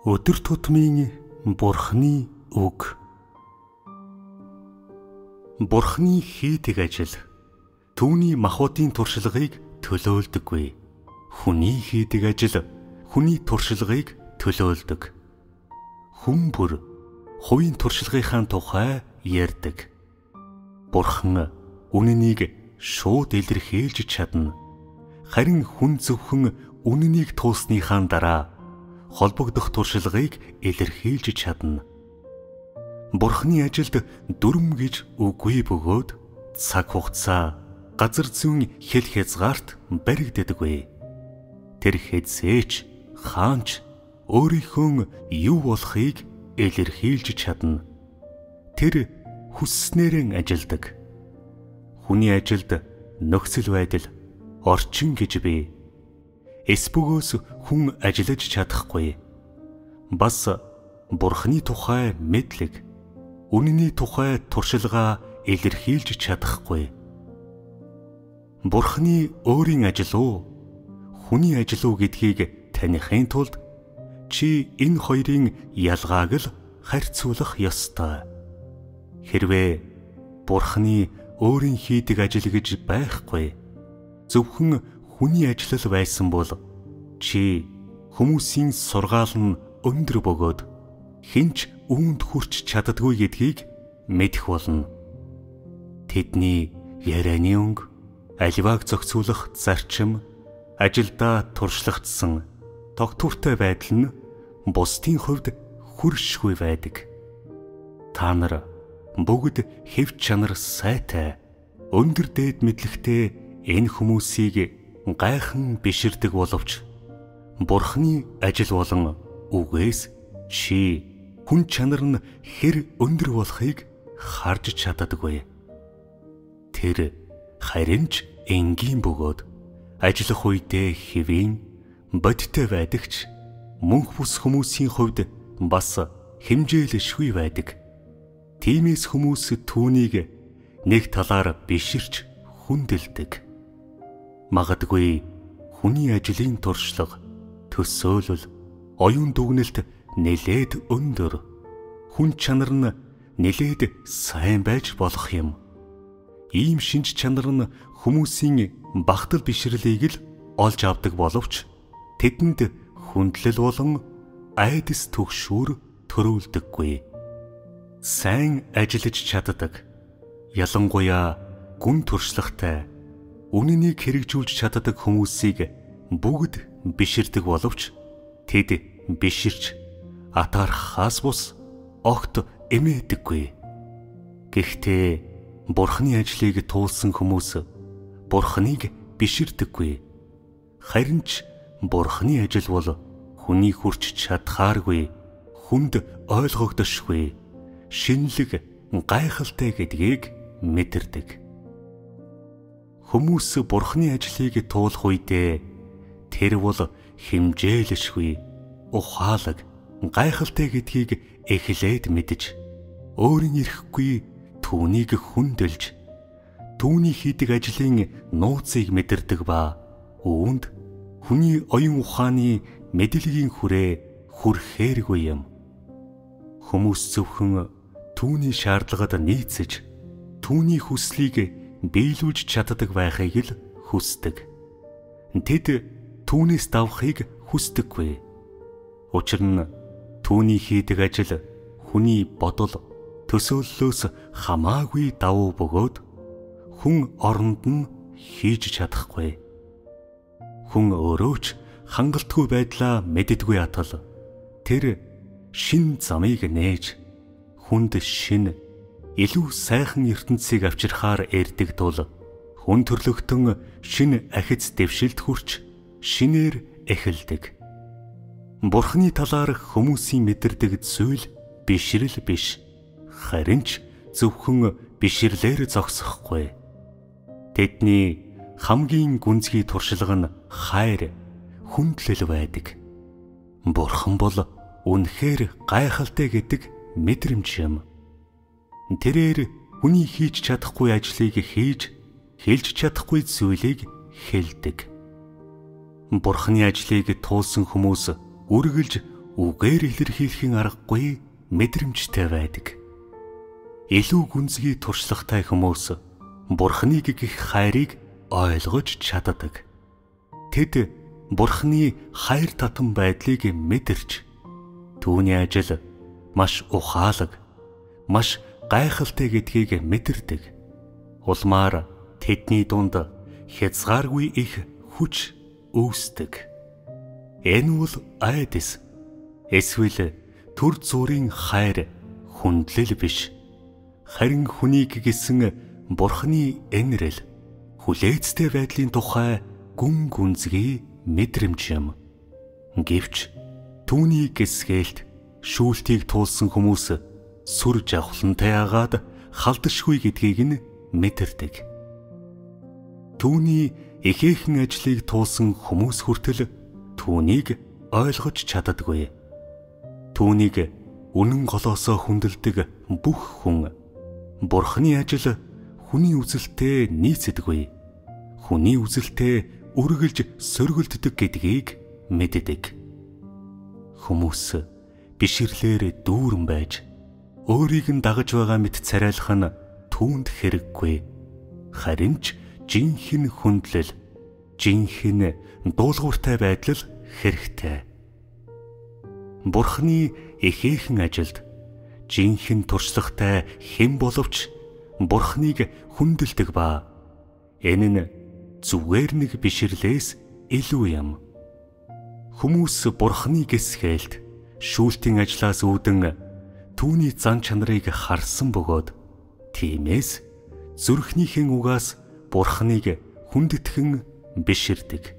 Өдөр тутмын Бурхны үг. Бурхны хийдэг ажил түүний махбодын туршлагыг төлөөлдөггүй. Хүний хийдэг ажил хүний туршлагыг төлөөлдөг. Хүн бүр хувийн туршлагынхаа тухай ярьдаг. Бурхан үнэнийг шууд илэрхийлж чадна. Харин хүн зөвхөн үнэнийг туусныхаа дараа холбогдох туршлагыг илэрхийлж чадна. Бурханы ажилд дүрм гэж үгүй бөгөөд цаг хугацаа, газар зүйн хэл хязгаарт баригддаггүй. Тэр хэзээч хаанч өөрийнхөө юу болохыг илэрхийлж чадна. Тэр хүсснээрээ ажилдаг. Хүний ажилд нөхцөл байдал, орчин гэж бий. Эсбөгөөс хүн ажиллаж чадахгүй. Бас Бурханы тухай мэдлэг, үнэний тухай туршилгаа илэрхийлж чадахгүй. Бурханы өөрийн ажил уу, хүний ажил уу гэдгийг таних тулд чи энэ хоёрын ялгааг л харьцуулах ёстой. Хэрвээ Бурханы өөрийн хийдэг ажил гэж байхгүй, зөвхөн хүний ажил байсан бол чи хүмүүсийн сургаал нь өндөр бөгөөд хинч үүнд хүрч чаддаггүй гэдгийг мэдэх болно. Тэдний ярианы өнгө, аливааг зохицуулах зарчим, ажилдаа туршлагдсан тогтвортой байдал нь бусдын хувьд хүршгүй байдаг. Та нар бүгд хэв чанар сайтай, өндөр дээд мэдлэгтэй энэ хүмүүсийг гайхан биширдэг боловч Бурханы ажил болон үгээс чи хүн чанар нь хэр өндөр болохыг харж чаддаггүй. Тэр харин ч энгийн бөгөөд ажиллах үедээ хэвийн бодиттой байдагч мөнх бус хүмүүсийн хувьд бас хэмжээлшгүй байдаг. Тиймээс хүмүүс түүнийг нэг талаар биширч хүндэлдэг. Магадгүй хүний ажлын туршлага, төсөөлөл, оюун дүгнэлт нэлээд өндөр, хүн чанар нь нэлээд сайн байж болох юм. Ийм шинж чанар нь хүмүүсийн багтал бишрлийг л олж авдаг боловч тэдэнд хүндлэл болон айдас түгшүүр төрүүлдэггүй. Сайн ажиллаж чаддаг, ялангуяа гүн туршлагатай, үнэнийг хэрэгжүүлж чаддаг хүмүүсийг бүгд биширдэг боловч тэд биширч атаархаас бус огт эмээдэггүй. Гэхдээ Бурханы ажлыг туулсан хүмүүс Бурханыг биширдэггүй. Харин ч Бурханы ажил бол хүний хүрч чадхааргүй, хүнд ойлгогдошгүй, шинэлэг, гайхалтай гэдгийг мэдэрдэг. Хүмүүс Бурханы ажлыг туулах үедээ тэр бол хэмжээлшгүй, ухаалаг, гайхалтай гэдгийг эхлээд мэдж, өөрийн ирэхгүй түүнийг хүндэлж, түүний хийдэг ажлын нууцыг мэдэрдэг ба үүнд хүний оюун ухааны мэдлэгийн хүрээ хүрхээргүй юм. Хүмүүс зөвхөн түүний шаардлагад нийцэж, түүний хүслийг биелүүлж чаддаг байхыг л хүсдэг. Тэд түүнээс давхыг хүсдэггүй. Учир нь түүний хийдэг ажил хүний бодол, төсөөллөөс хамаагүй давуу бөгөөд хүн оронд нь хийж чадахгүй. Хүн өөрөө ч хангалтгүй байдлаа мэддэггүй атал тэр шин замыг нээж хүнд шин илүү сайхан ертөнцийг авчирхаар эрдэг тул хүн төрлөختөн шин ахиц дэвшилд хүрч шинээр эхэлдэг. Бурханы талаар хүмүүсийн мэдэрдэг зүйл бишрэл биш, харин ч зөвхөн бишрлээр зогсохгүй. Тэдний хамгийн гүнзгий туршлага нь хайр, хүндлэл байдаг. Бурхан бол үнэхээр гайхалтай гэдэг мэдрэмж юм. Тэрээр хүний хийж чадахгүй ажлыг хийж, хэлж чадахгүй зүйлийг хэлдэг. Бурханы ажлыг туулсан хүмүүс үргэлж үгээр илэрхийлэхийн аргагүй мэдрэмжтэй байдаг. Илүү гүнзгий туршлагатай хүмүүс Бурхныг гэх хайрыг ойлгож чаддаг. Тэд Бурхны хайр татан байдлыг мэдэрч түүний ажил маш ухаалаг, маш гайхалтай гэдгийг мэдэрдэг. Улмаар тэдний дунд хязгааргүй их хүч үүсдэг. Энэ бол айдас, эсвэл төр зүрийн хайр, хүндлэл биш. Харин хүнийг гисэн Бурхны энэрэл, хүлээцтэй байдлын тухай гүн гүнзгий мэдрэмж юм. Гэвч түүний гисгээлт шүүлтийг туулсан хүмүүс сүр жавхлантай агаад халдашгүй гэдгийг нь мэдэрдэг. Түүний ихээхэн ажлыг туулсан хүмүүс хүртэл түүнийг ойлгож чаддаггүй. Түүнийг үнэн голоосоо хүндэлдэг бүх хүн Бурхны ажил хүний үзэлтэй нийцдэггүй. Хүний үзэлтэй үргэлж сөргөлддөг гэдгийг мэддэг. Хүмүүс биширлэр дүүрэн байж өөрийг нь дагаж байгаа мэт царайлах нь түүнд хэрэггүй. Харин ч жинхэнэ хүндлэл, жинхэнэ дуулууртай байдал хэрэгтэй. Бурхны ихээхэн ажилд жинхэнэ туршлагатай хэн боловч Бурхныг хүндэлдэг ба энэ нь зүгээр нэг биширлээс илүү юм. Хүмүүс Бурхны гисгээлт шүүлтийн ажлаас үүдэн түүний зан чанарыг харсан бөгөөд тиймээс зүрхнийхэн угаас Бурхныг хүндэтгэн биширдэг.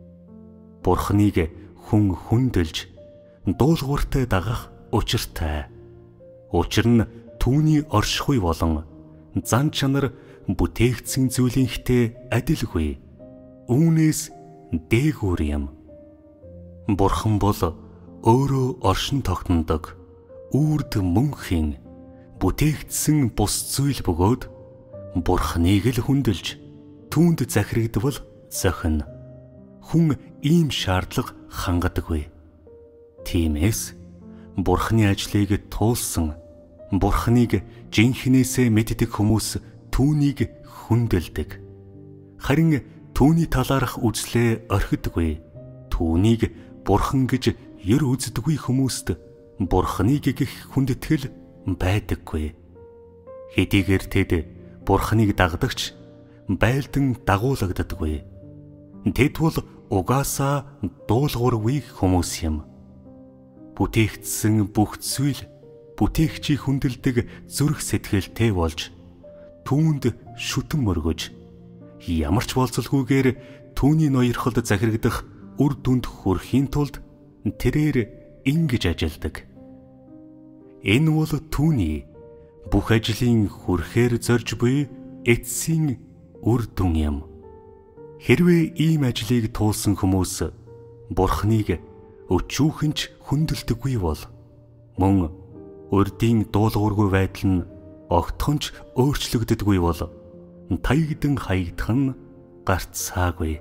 Бурхныг хүн хүндэлж дуулууртай дагах учиртай. Учир нь түүний оршихуй болон зан чанар бүтээгдсэн зүйлийнхтэй адилгүй. Үүнээс дээгүүр юм. Бурхан бол өөрөө оршин тогтнодог, үрд мөнхийн бүтээгдсэн бус зүйл бөгөөд Бурханыг л хүндэлж түүнд захирагдвал зохино. Хүн ийм шаардлага хангадаггүй. Тиймээс Бурхны ажлыг туулсан, Бурхныг жинхнээсээ мэддэг хүмүүс түүнийг хүндэлдэг. Харин түүний талаарх үзлээ орхидгүй. Түүнийг Бурхан гэж ер үздэггүй хүмүүст Бурхныг гэх хүндэтгэл байдаггүй. Хэдийгээр тэд Бурхныг дагдагч байлдан дагуулагддаггүй. Тэд бол угаасаа дуулуургүй хүмүүс юм. Бүтээгдсэн бүх зүйл бүтээгчийг хүндэлдэг зүрх сэтгэлтэй болж түүнд шүтэн мөргөж ямар ч болцолгүйгээр түүний ноёрхолд захирагдах үр дүнд хүрэхийн тулд тэрээр ингэж ажилдаг. Энэ бол түүний бүх ажлын хүрэхээр зорж буй эцсийн үр дүн юм. Хэрвээ ийм ажлыг туулсан хүмүүс Бурхныг өчүүхэнч хүндэлдэггүй бол мөн урдийн дуулуургүй байдал нь огтхонч өөрчлөгддөггүй бол таягдан хаягдах нь гарцаагүй.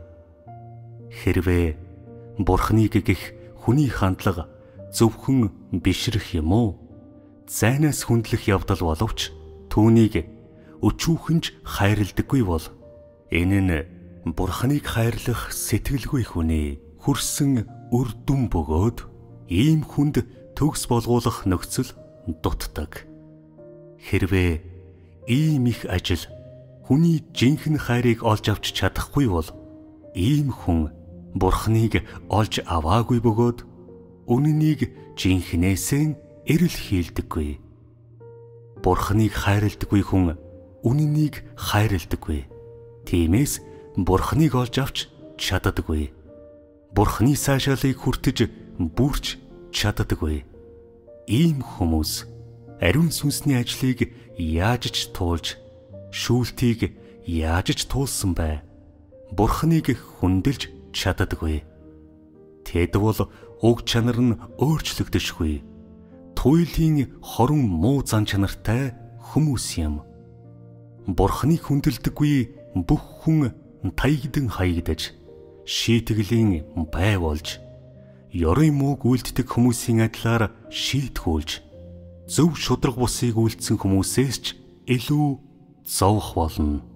Хэрвээ Бурхныг гэх хүний хандлага зөвхөн бишрэх юм уу? Зайнаас хүндлэх явдал боловч түүнийг өчүүхэнч хайрладаггүй бол энэ нь Бурхныг хайрлах сэтгэлгүй хүний хүрсэн үр дүн бөгөөд ийм хүнд төгс болгуулах нөхцөл дутдаг. Хэрвээ ийм их ажил хүний жинхэнэ хайрыг олж авч чадахгүй бол ийм хүн Бурхныг олж аваагүй бөгөөд үнэнийг жинхнээсээ эрэл хийлдэггүй. Бурхныг хайрладаггүй хүн үнэнийг хайрладаггүй. Тиймээс Бурхныг олж авч чаддаггүй. Бурхны сайшаалыг хүртэж бүрч чаддаггүй. Ийм хүмүүс ариун сүнсний ажлыг яаж ч туулж, шүүлтийг яаж ч туулсан бай. Бурхныг хүндэлж чаддаггүй. Тэд бол уг чанар нь өөрчлөгдөшгүй. Туйлын хорон муу зан чанартай хүмүүс юм. Бурхныг хүндэлдэггүй бүх хүн таягдан хаягдаж, шийтгэлэн бай болж, ёрын мууг үйлддэг хүмүүсийн адилаар шийтгүүлж, зөв шударга бусыг үйлдсэн хүмүүсээс ч илүү зовох болно.